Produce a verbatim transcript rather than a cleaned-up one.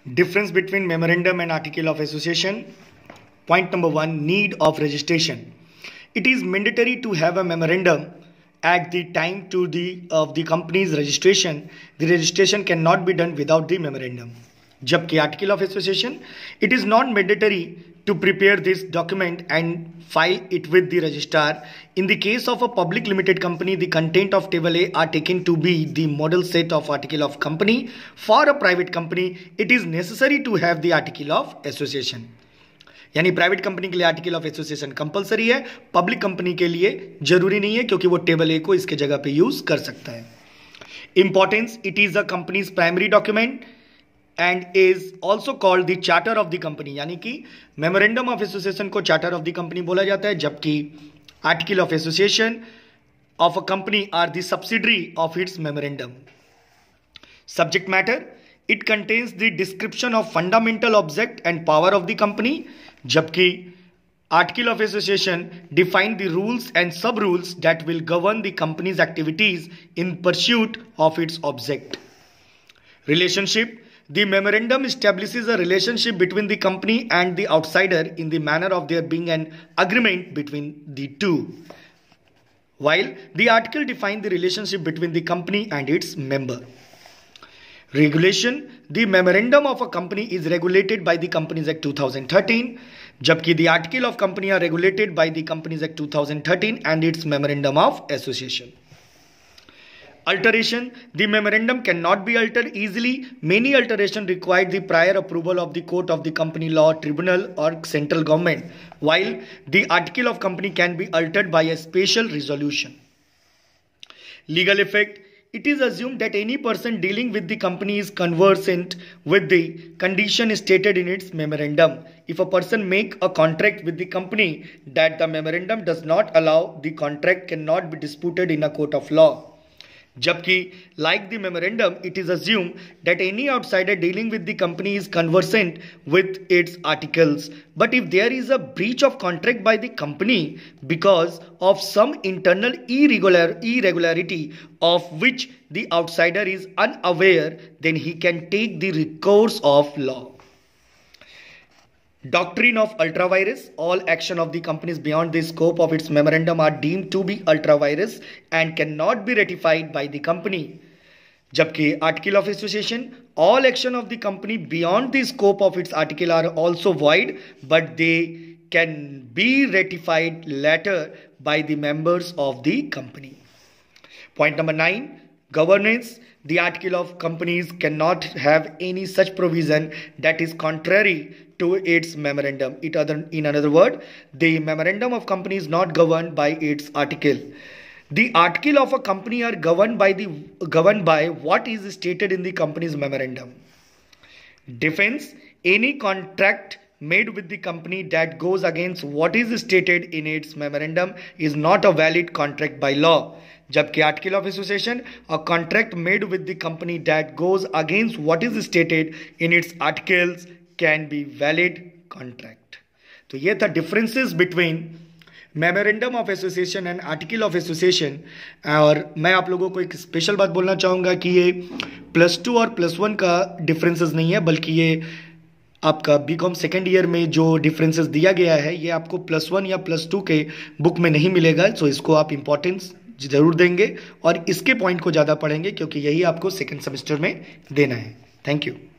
Difference between memorandum and article of association. Point number one, need of registration. It is mandatory to have a memorandum at the time to the of the company's registration. The registration cannot be done without the memorandum. जबकि article of association, it is not mandatory to prepare this document and file it with the registrar. In the case of a public limited company, the content of table A are taken to be the model set of article of company. For a private company, it is necessary to have the article of association. यानी private company के लिए article of association compulsory है, public company के लिए जरूरी नहीं है क्योंकि वो टेबल ए को इसके जगह पे यूज कर सकता है. Importance, it is a company's primary document and is also called the charter of the company. यानी कि मेमोरेंडम ऑफ एसोसिएशन को चार्टर ऑफ द कंपनी बोला जाता है, जबकि article of association of a company are the subsidiary of its memorandum. Subject matter, it contains the description of fundamental object and power of the company, जबकि article of association define the rules and sub rules that will govern the company's activities in pursuit of its object. Relationship, the memorandum establishes a relationship between the company and the outsider in the manner of there being an agreement between the two, while the article defines the relationship between the company and its member. Regulation, the memorandum of a company is regulated by the Companies Act two thousand thirteen, जबकि the article of company are regulated by the Companies Act two thousand thirteen and its memorandum of association. Alteration, the memorandum cannot be altered easily. Many alteration require the prior approval of the court of the company law tribunal or central government, while the article of company can be altered by a special resolution. Legal effect, it is assumed that any person dealing with the company is conversant with the condition stated in its memorandum. If a person make a contract with the company that the memorandum does not allow, the contract cannot be disputed in a court of law. जबकि like the memorandum, it is assumed that any outsider dealing with the company is conversant with its articles. But if there is a breach of contract by the company because of some internal irregular irregularity of which the outsider is unaware, then he can take the recourse of law. Doctrine of ultra-virus, all action of the companies beyond the scope of its memorandum are deemed to be ultra-virus and cannot be ratified by the company. जबकि article of association, all action of the company beyond the scope of its article are also void, but they can be ratified later by the members of the company. Point number nine, governance. The article of companies cannot have any such provision that is contrary to its memorandum. It other, in another word, the memorandum of company is not governed by its article. The article of a company are governed by the governed by what is stated in the company's memorandum. Defense, any contract made with the company that goes against what is stated in its memorandum is not a valid contract by law. जबकि article of association, a contract made with the company that goes against what is stated in its articles can be valid contract. तो ये था differences between memorandum of association and article of association. और मैं आप लोगों को एक special बात बोलना चाहूँगा कि ये प्लस टू और प्लस वन का डिफरेंसेस नहीं है, बल्कि ये आपका बी कॉम सेकेंड ईयर में जो डिफरेंसेस दिया गया है ये आपको प्लस वन या प्लस टू के बुक में नहीं मिलेगा. सो इसको आप इंपॉर्टेंस जरूर देंगे और इसके पॉइंट को ज़्यादा पढ़ेंगे क्योंकि यही आपको सेकेंड सेमेस्टर में देना है. Thank you.